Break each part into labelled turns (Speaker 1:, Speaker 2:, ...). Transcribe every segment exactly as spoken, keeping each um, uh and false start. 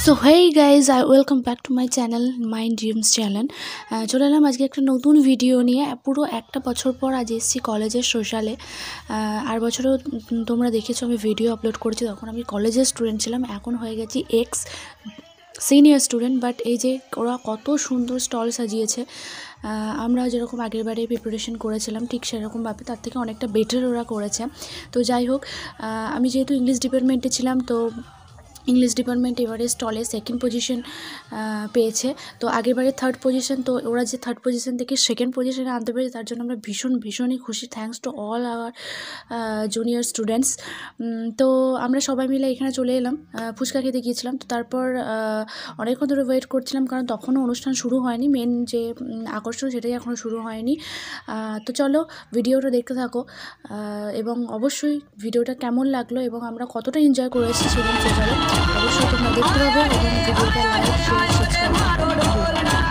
Speaker 1: So hey guys, I welcome back to my channel mind dreams channel. চলে এলাম আজকে একটা নতুন ভিডিও নিয়ে। পুরো একটা বছর পর আজ এসেছি কলেজের সোশ্যালে। আর বছরও তোমরা দেখেছো আমি ভিডিও আপলোড করেছি, তখন আমি কলেজের স্টুডেন্ট ছিলাম, এখন হয়ে গেছি এক্স সিনিয়র স্টুডেন্ট। বাট এই যে ওরা কত সুন্দর স্টল সাজিয়েছে, আমরা যেরকম আগের বারে প্রিপারেশন করেছিলাম ঠিক সেরকমভাবে তার থেকে অনেকটা বেটার ওরা করেছে। তো যাই হোক, আমি যেহেতু ইংলিশ ডিপার্টমেন্টে ছিলাম, তো ইংলিশ ডিপার্টমেন্ট এবারে স্টলে সেকেন্ড পজিশন পেয়েছে। তো আগেরবারে থার্ড পজিশন, তো ওরা যে থার্ড পজিশন থেকে সেকেন্ড পজিশনে আনতে পেরেছে তার জন্য আমরা ভীষণ ভীষণই খুশি। Thanks to all our junior students. তো আমরা সবাই মিলে এখানে চলে এলাম, ফুচকা খেতে গিয়েছিলাম। তো তারপর অনেকক্ষণ ধরে ওয়েট করছিলাম, কারণ তখনও অনুষ্ঠান শুরু হয়নি, মেন যে আকর্ষণ সেটাই এখনও শুরু হয়নি। তো চলো ভিডিওটা দেখতে থাকো, এবং অবশ্যই ভিডিওটা কেমন লাগলো এবং আমরা কতটা এনজয় করেছি সেদিন সেটাও অবশ্যই তোমরা দেখতে পাবে, এবং ভিডিওটা লাইক শেয়ার সাবস্ক্রাইব।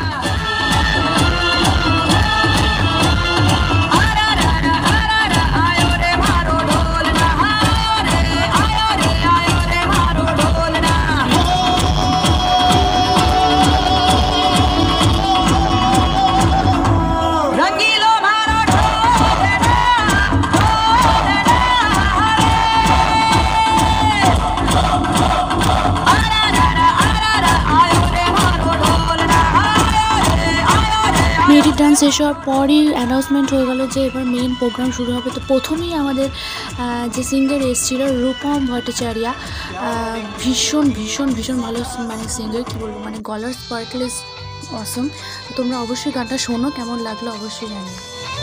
Speaker 1: মেয়েটির ডান্স শেষ হওয়ার পরই অ্যানাউন্সমেন্ট হয়ে গেল যে এবার মেইন প্রোগ্রাম শুরু হবে। তো প্রথমেই আমাদের যে সিঙ্গার এসেছিল রূপম ভট্টাচার্য, ভীষণ ভীষণ ভীষণ ভালো মানে সিঙ্গার, কী বলবো, মানে গলার স্পার্কেল ইজ অসম। তোমরা অবশ্যই গানটা শোনো, কেমন লাগলো অবশ্যই জানিও।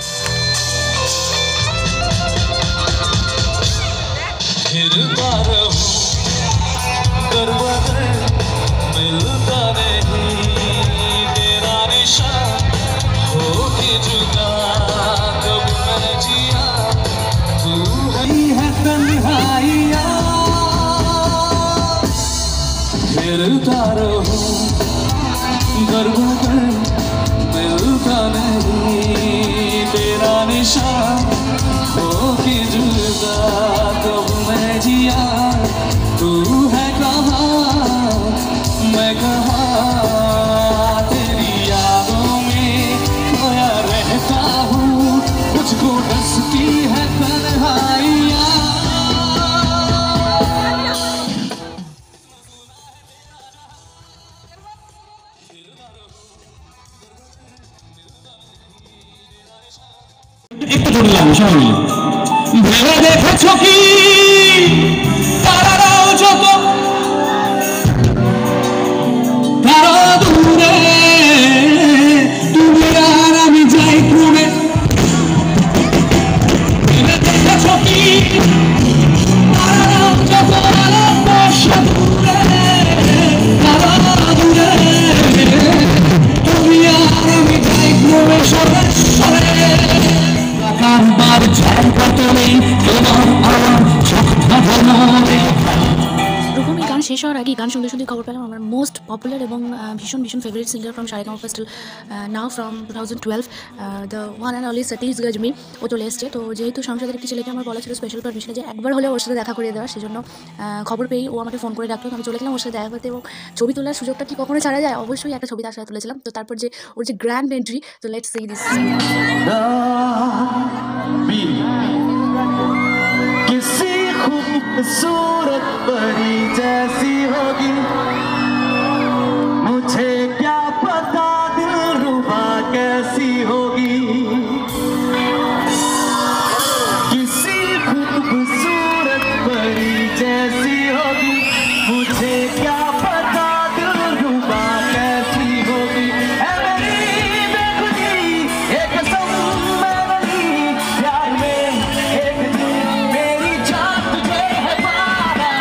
Speaker 2: मिलता रहूं गर्व कर मिलता नहीं तेरा निशान हो के जुदा कब मैं जिया तू है कहाँ मैं कहाँ तेरी यादों में खोया रहता हूँ मुझको डसती है तन्हाइयाँ। একটু জোরে লাগবে সবাই মিলে। ভেবে দেখেছ কি তারারাও যত তারা দূরে তুমি আর আমি যাই ঘুরে। ভেবে দেখেছ কি তারারাও যত আলোকবর্ষা দূরে তারা দূরে তুমি আর আমি যাই ঘুরে সরে সরে।
Speaker 1: রূপমের গান শেষ হওয়ার আগে গান শুনতে শুনতে খবর পেলাম আমার মোস্ট পপুলার এবং ভীষণ ভীষণ favourite singer from Saregama festival now from two thousand twelve the one and only Satish গজমি ও চলে এসছে। তো যেহেতু সংসদের একটি ছেলেকে আমার বলা ছিল স্পেশাল পারমিশনে যে একবার হলে ওর সাথে দেখা করে দেওয়ার, সেজন্য খবর পেয়েই ও আমাকে ফোন করে ডাকলো। আমি চলে গেলাম ওর সাথে দেখা করতে, এবং ছবি তোলার সুযোগটা কি কখনো ছাড়া যায়, অবশ্যই একটা ছবি তার সাথে তুলেছিলাম। তো তারপর যে ওর যে গ্র্যান্ড এন্ট্রি, তো লেটস সি দিস।
Speaker 3: किसी खूबसूरत परी जैसी होगी मुझे क्या पता दिलरुबा कैसी होगी। किसी खूबसूरत परी जैसी होगी मुझे क्या पता दिलरुबा कैसी होगी। एक कसम मैं नहीं प्यार में एक दिन मेरी जान तुझे है पाना।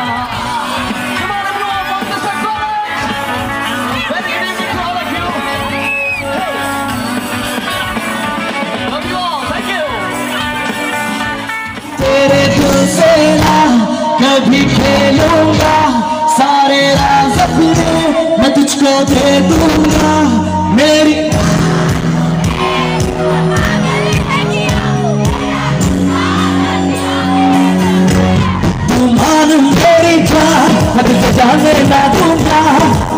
Speaker 3: तेरे दिल से ना कभी खेलूंगा सारे राज अपने मैं तुझको दे दूंगा मेरी। तुम मान मेरी जान मैं तुझे जाने ना दूंगा।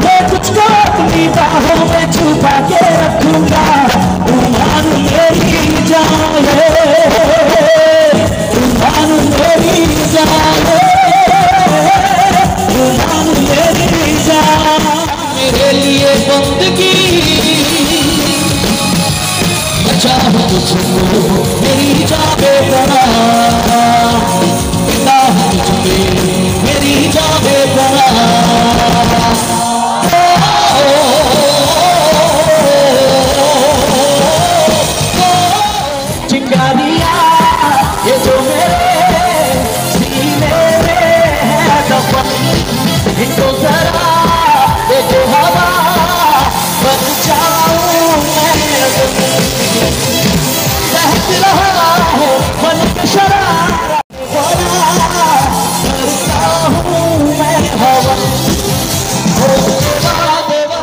Speaker 3: मेरी जा बेकरार, जिंदा हूँ तुझे मेरी जा बेकरार। चिंगारियाँ ये जो मेरे सीने में है दफन, इनको जरा देखो हवा बन जाऊं मैं, बहक रहा है मन के शराब करता हूँ मैं हवा। ओ देवा देवा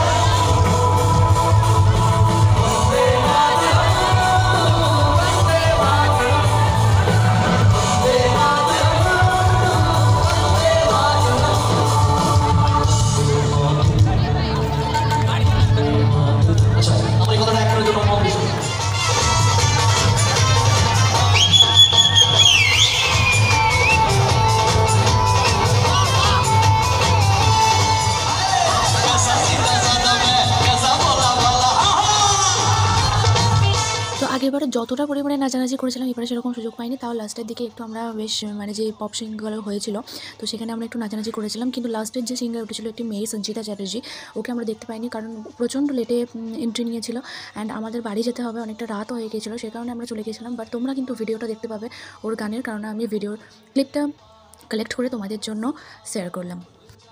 Speaker 1: তো আগেরবারে যতটা পরিমাণে নাচানাচি করেছিলাম এবারে সেরকম সুযোগ পাইনি, তাও লাস্টের দিকে একটু আমরা বেশ মানে যে পপ সিঙ্গগুলো হয়েছিল তো সেখানে আমরা একটু নাচানাচি করেছিলাম। কিন্তু লাস্টের যে সিঙ্গার উঠেছিল একটি মেয়ে সঞ্চিতা চ্যাটার্জি, ওকে আমরা দেখতে পাইনি কারণ প্রচণ্ড লেটে এন্ট্রি নিয়েছিল অ্যান্ড আমাদের বাড়ি যেতে হবে, অনেকটা রাতও হয়ে গিয়েছিলো, সে কারণে আমরা চলে গেছিলাম। বাট তোমরা কিন্তু ভিডিওটা দেখতে পাবে ওর গানের, কারণে আমি ভিডিওর ক্লিপটা কালেক্ট করে তোমাদের জন্য শেয়ার করলাম।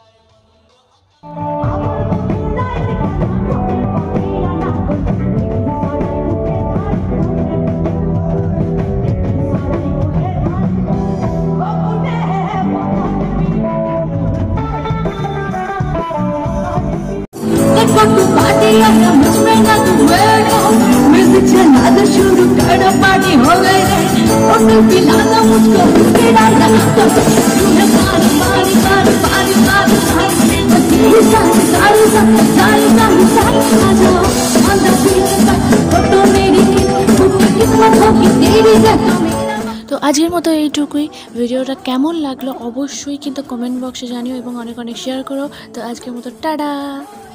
Speaker 4: म्यूजिक चला दो शुरू करो, पार्टी हो गई रे, होटल पिला दो मुझको, बिस्किट डालना तूने पानी पानी पानी पानी पानी तेरी सारी सारी सारी सारी सारी सारी आ जाओ अंदर पीछे तक फोटो मेरी किस्मत होगी तेरी जगह।
Speaker 1: তো আজকের মতো এইটুকুই। ভিডিওটা কেমন লাগলো অবশ্যই কিন্তু কমেন্ট বক্সে জানিও এবং অনেক অনেক শেয়ার করো। তো আজকের মতো টাটা।